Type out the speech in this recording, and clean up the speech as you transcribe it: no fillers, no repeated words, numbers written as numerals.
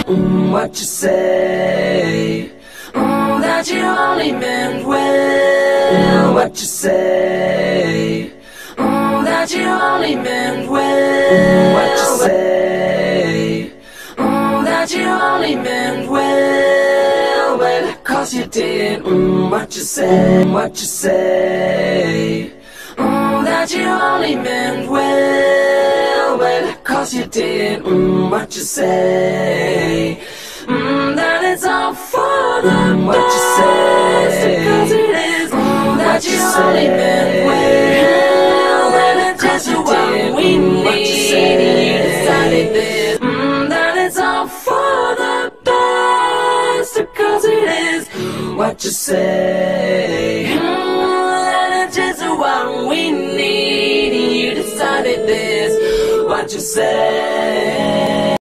what you say. That you only meant well, what you say. That you only meant well, what you say. That you only meant well, well, 'cause you did, what you say, what you say. That you only meant well, well, 'cause you did, what you say. That it's all for the what you say, 'cause it is, that you only meant well, well, it's just what we need, you decided this, that it's all for the best, 'cause it is, what you say, that it's just what we need, you decided this, what you say.